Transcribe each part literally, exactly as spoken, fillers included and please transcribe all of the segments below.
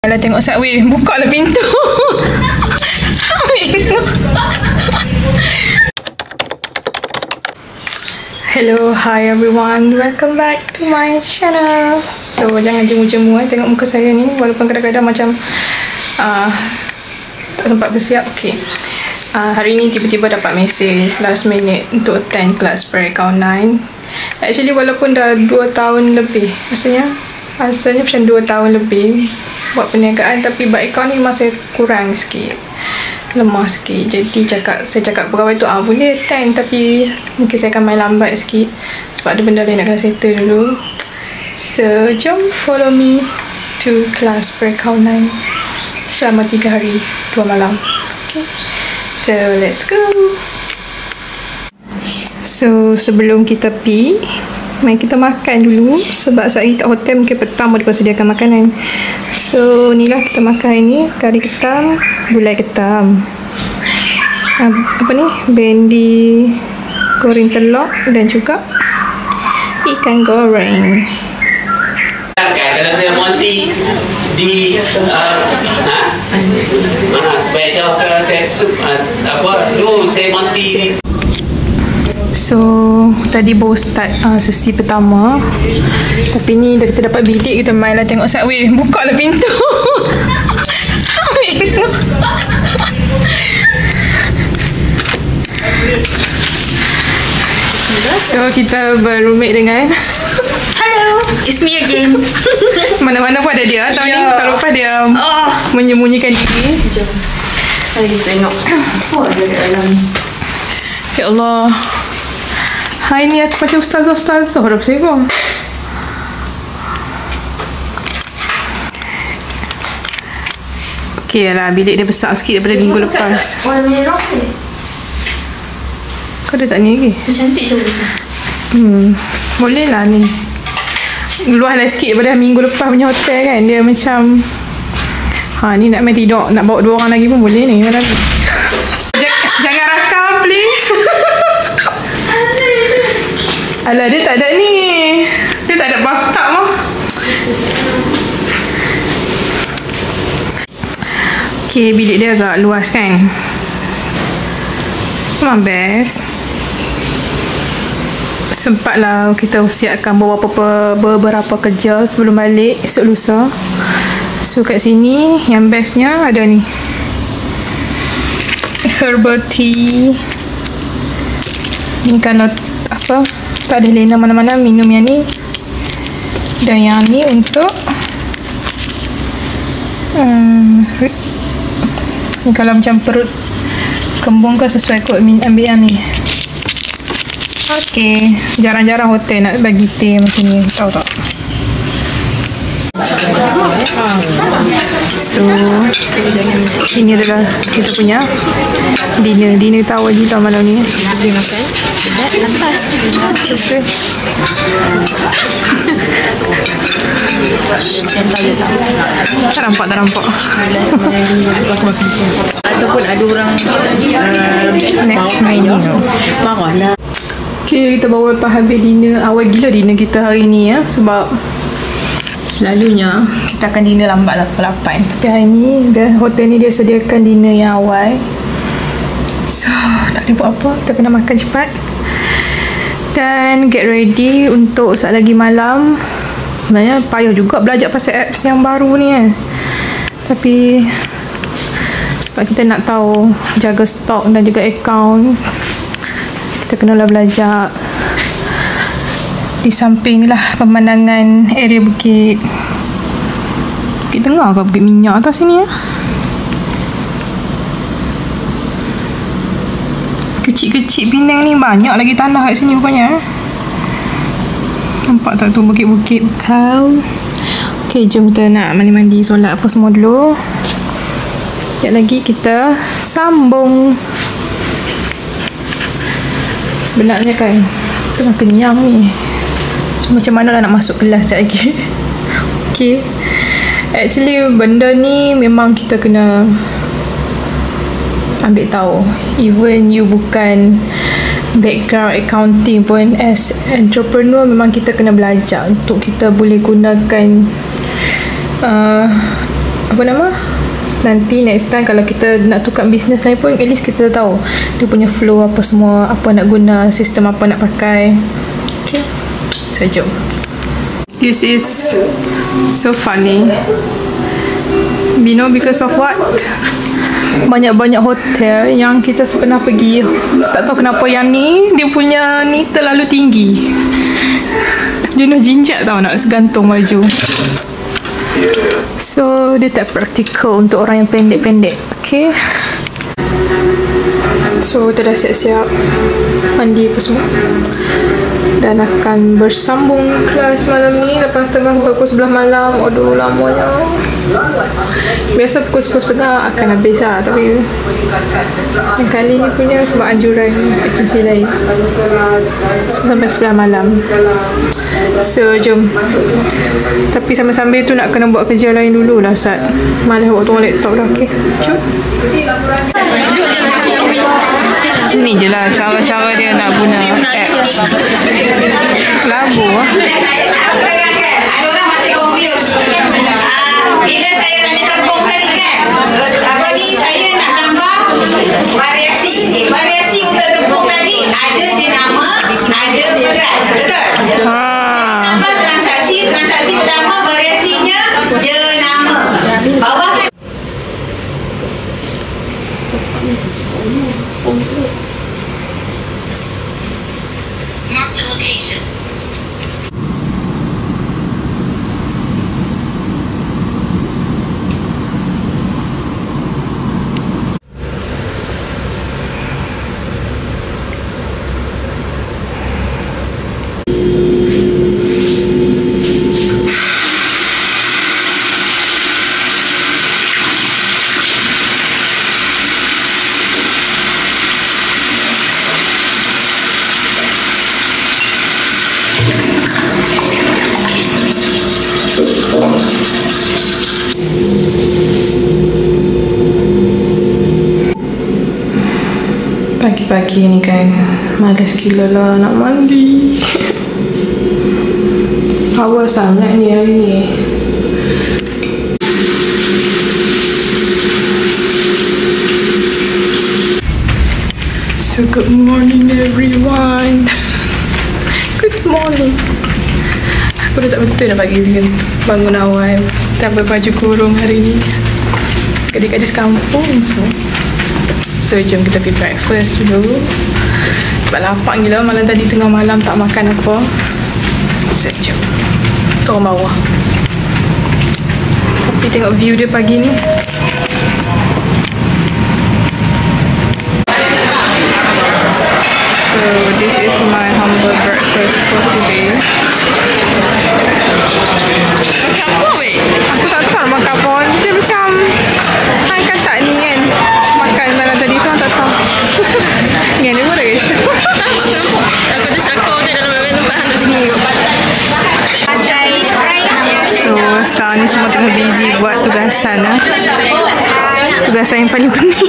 Kalau tengok Subway, buka lah pintu. Hello, hi everyone, welcome back to my channel. So jangan jemu-jemu eh, tengok muka saya ni. Walaupun kadang-kadang macam uh, tak sempat bersiap. Okay, uh, hari ni tiba-tiba dapat message last minute untuk attend kelas pre-account nine. Actually walaupun dah dua tahun lebih, Rasanya Rasanya macam dua tahun lebih buat perniagaan, tapi buat account ni masih kurang sikit, lemah sikit. Jadi cakap saya cakap pegawai tu, ah boleh attend, tapi mungkin saya akan main lambat sikit sebab ada benda lain nak kena settle dulu. So jom follow me to class pre-account nine selama tiga hari dua malam. Okay, so let's go. So sebelum kita pergi, mari kita makan dulu sebab saat ini kat hotel mungkin petang boleh persediakan makanan. So inilah kita makan ini, kari ketam, gulai ketam, apa ni, bendi goreng telur dan juga ikan goreng. Kalau saya monti di uh, ha? Ha, supaya dah ke saya uh, apa tu saya monti ni. So tadi baru start uh, sesi pertama, tapi ni dah kita dapat bilik, kita main lah tengok Subway, buka lah pintu. So kita berroommate dengan Hello, it's me again. mana-mana pun ada dia tahun yeah. ni. Tak lupa dia oh. menyembunyikan diri. Jom, mari kita tengok apa ada kat dalam ni. Ya Allah, hari ni aku macam ustazah-ustazah dah bersebut. Okey lah, bilik dia besar sikit daripada minggu lepas. Warna merah ni. Kau ada tak ni lagi? Tu cantik je besar. Hmm, boleh lah ni. Luas lah sikit daripada minggu lepas punya hotel kan. Dia macam, ha ni nak main tidur, nak bawa dua orang lagi pun boleh ni. Jangan rakam please. Alah, dia tak ada ni. Dia tak ada bathtub mah. Okay, bilik dia agak luas kan. Memang best. Sempatlah kita siapkan beberapa, beberapa kerja sebelum balik esok lusa. So kat sini yang bestnya ada ni, herbal tea. Ni kalau apa, tak ada lena mana-mana, minum yang ni. Dan yang ni untuk um, ni kalau macam perut kembung kan, sesuai kot ambil yang ni. Okay, jarang-jarang hotel nak bagi teh macam ni, tahu tak? So, ini adalah kita punya dinner. Dinner tahu lagi tau malam ni. Dia makan dekat atas. Okay. Dan tahu tak? Tak nampak, tak nampak. Ataupun ada orang uh, Next menu. marah lah. Okay, kita bawa lepas habis dinner. Awal gila dinner kita hari ni ya. Sebab selalunya kita akan dinner lambat lah pukul lapan. Tapi hari ni dia, hotel ni dia sediakan dinner yang awal. So tak boleh buat apa, kita kena makan cepat dan get ready untuk saat lagi malam. Sebenarnya payah juga belajar pasal apps yang baru ni kan. Tapi sebab kita nak tahu jaga stok dan juga account, kita kenalah belajar. Di samping ni lah pemandangan area Bukit Bukit Tengah ke Bukit Minyak atas sini ya. Kecil-kecil Penang ni banyak lagi tanah kat sini rupanya. Nampak tak tu bukit-bukit kau. Okay, jom kita nak mandi-mandi, solat apa semua dulu. Sekejap lagi kita sambung. Sebenarnya kan tengah kenyang ni. So, macam mana lah nak masuk kelas sekejap lagi. Okay, actually benda ni memang kita kena ambil tahu. Even you bukan background accounting pun, as entrepreneur memang kita kena belajar untuk kita boleh gunakan uh, apa nama, nanti next time kalau kita nak tukar bisnes lain pun, at least kita tahu dia punya flow apa semua, apa nak guna, sistem apa nak pakai. Okay, so jom. This is so funny, you know, because of what? Banyak-banyak hotel yang kita pernah pergi, tak tahu kenapa yang ni dia punya ni terlalu tinggi. Jenuh jinjak tau nak gantung baju. So dia tak praktikal untuk orang yang pendek-pendek. Okay, so kita dah siap-siap mandi apa semua dan akan bersambung kelas malam ni lepas setengah sampai pukul sebelas malam. Aduh, lamanya. Biasa pukul sepuluh setengah akan habis lah, tapi yang kali ni punya sebab anjuran agensi lain, so, sampai sebelas malam. So jom. Tapi sambil-sambil tu nak kena buat kerja lain dulu lah, Sat. Malas buat tengok laptop dah. Okay, jom. Ni je lah cara-cara dia nak guna apps. Labu lah. Ada orang masih confused. Ah, bila saya tanya tepung tadi kan, apa ni, saya nak tambah variasi. Okay, variasi untuk tepung tadi ada dia nama, ada berat. Betul? Ha. Tambah transaksi, transaksi pertama variasinya jenama. Bawah kan Marked location. Pagi-pagi ni kan malas gila lah nak mandi. Awal sangat ni hari ni. So good morning everyone. Good morning. Aku dah tak betul nak pagi dengan bangun awal tanpa baju kurung hari ni. Gadis-gadis kampung so. So jom kita pergi breakfast dulu. Sebab lapar gila, malam tadi tengah malam tak makan apa. So jom turun bawah. Tapi tengok view dia pagi ni. So this is my humble breakfast for today. Macam apa weh? Aku tak tahu makan apa. Dia macam Han kan tak ni kan, makan malam tadi tu tak tahu. Ingat dia pun dah guys. Nampak nampak. Aku ada syakau dia dalam beberapa tempat Han kat sini. So sekarang ni semua tengah busy buat tugasan lah. Tugasan yang paling penting.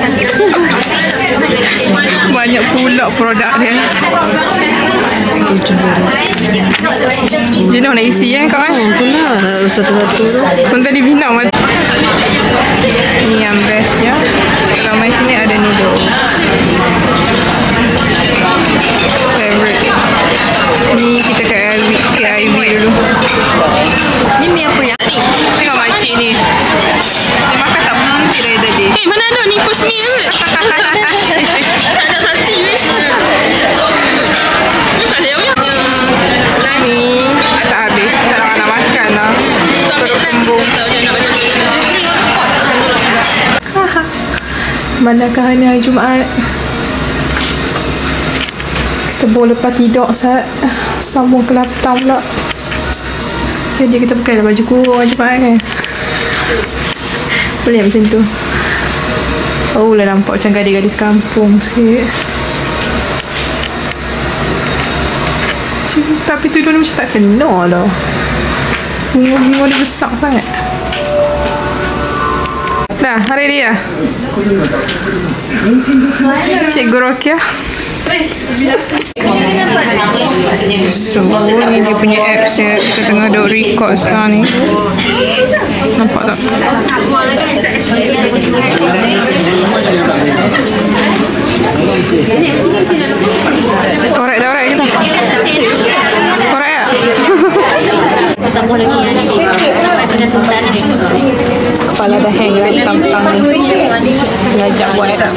Banyak pula produk dia. Jenuh nak isi kan kau kan? Oh, pula satu-satu tu. Pun tadi binang mati. Ni yang best ya. Ramai sini ada noodles. Favorite. Ni kita ke K I V dulu. Ni mi apa ya? Tengok makcik ni. Dia makan tak berhenti dari tadi. Eh, mana ada ni first meal? Tak ada sasi ni. Tak ada yang ni tak habis. Tak nak nak makan lah. Perut kembung. Manakah hari hari Jumaat? Kita boleh lepas tidur saat sambung ke laptop pula. Jadi kita pakai lah baju kurung hari Jumaat kan. Boleh macam tu. Oh lah nampak macam gadis-gadis kampung sikit. Tapi tudung dia macam tak kena lah. Bunga-bunga dia besar sangat. Dah, hari dia. Cikgu Rokia. So, ni dia punya apps dia. Kita tengah duk record sekarang ni. Nampak tak? Korek dah, korek je tak? Korek tak? Kepala dah hang kat tampang ni. Belajar buat apps.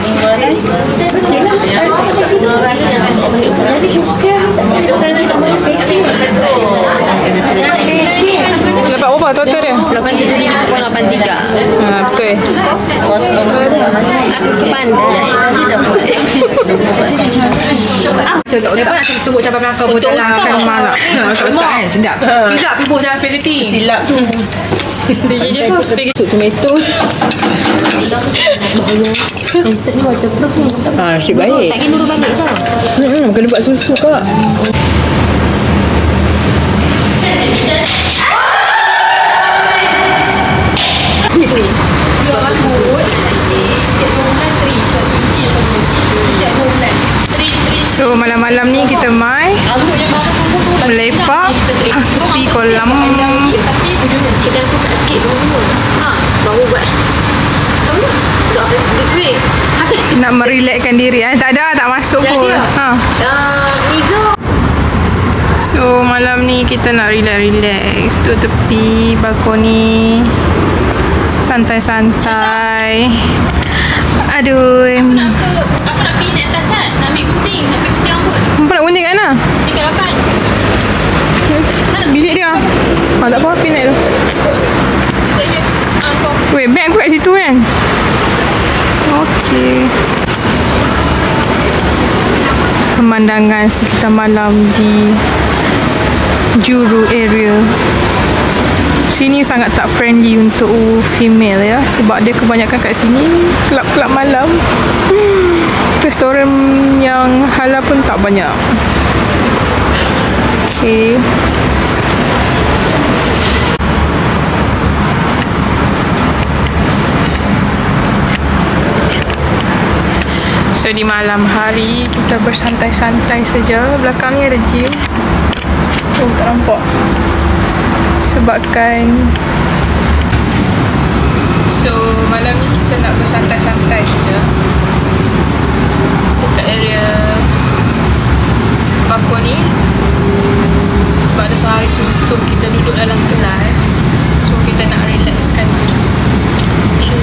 Dapat berapa total dia? lapan tujuh lima lapan tiga. Ha, betul. Aku pandai. Cakap otak nak tunggu capai belakang pun dalam Kan malak. otak kan sedap. Sedap pipo dalam spaghetti. Silap. Dia jadi apa? Spaghetti. Sup tomato. Ah, asyik baik. Tak kena dulu balik tau. Hmm, kena buat susu kak. So malam-malam ni kita mai melepak tepi kolam. Tapi kita tu kat kek dulu. Ha, baru buat. Tahu tak? Duit. Nak merelaxkan diri eh. Tak ada, tak masuk pun. Ha. Ah, Mizo. So malam ni kita nak relax-relax duduk tepi balkoni. Santai-santai. Aduh. Aku nak ke, aku nak pergi naik atas kan? Nak ambil gunting, nak ambil gunting rambut. Apa nak gunting kat mana? Tinggal lapan. Bilik dia. Ah, tak apa, pergi naik tu. Sekejap je. Ah, kau. Weh, beg aku kat situ kan? Okey. Pemandangan sekitar malam di Juru area. Sini sangat tak friendly untuk female ya. Sebab dia kebanyakan kat sini kelab-kelab malam. Restoran yang halal pun tak banyak. Okey. So di malam hari kita bersantai-santai saja. Belakang ni ada gym. Oh tak nampak. Sebabkan so malam ni kita nak bersantai-santai saja dekat area balkoni. Sebab ada sehari suntuk kita duduk dalam kelas. So kita nak relaxkan diri. Okay.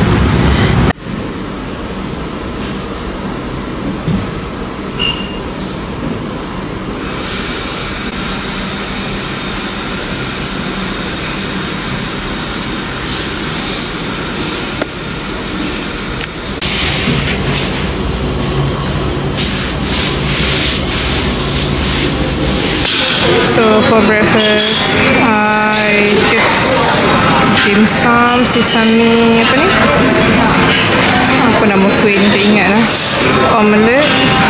So for breakfast, I just dim sum, sesame, apa ni? Apa nama kuih ni, tak ingat lah. Omelette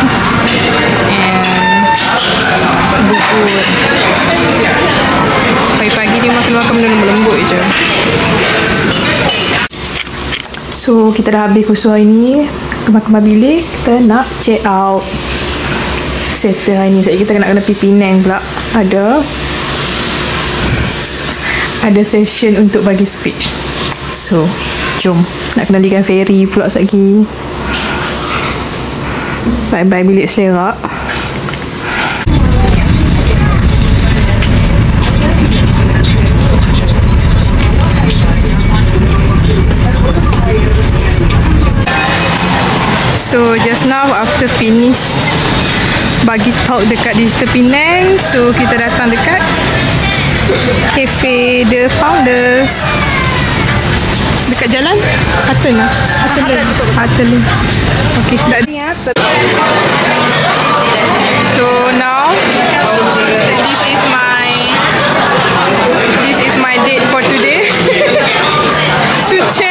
and bubur. Pagi-pagi dia makan-makan benda lembut-lembut je. So kita dah habis kursus hari ni. Kemas-kemas bilik, kita nak check out. Settle hari ni. Sekejap kita nak kena pergi Penang pula. Ada Ada session untuk bagi speech. So jom. Nak kenalikan ferry pula sekejap lagi. Bye-bye bilik selera. So just now after finish bagi talk dekat Digital Penang, so kita datang dekat Cafe The Founders dekat jalan Hutton lah. Hutton Hutton. Okay, dah ni ya. So now this is my this is my date for today. Suci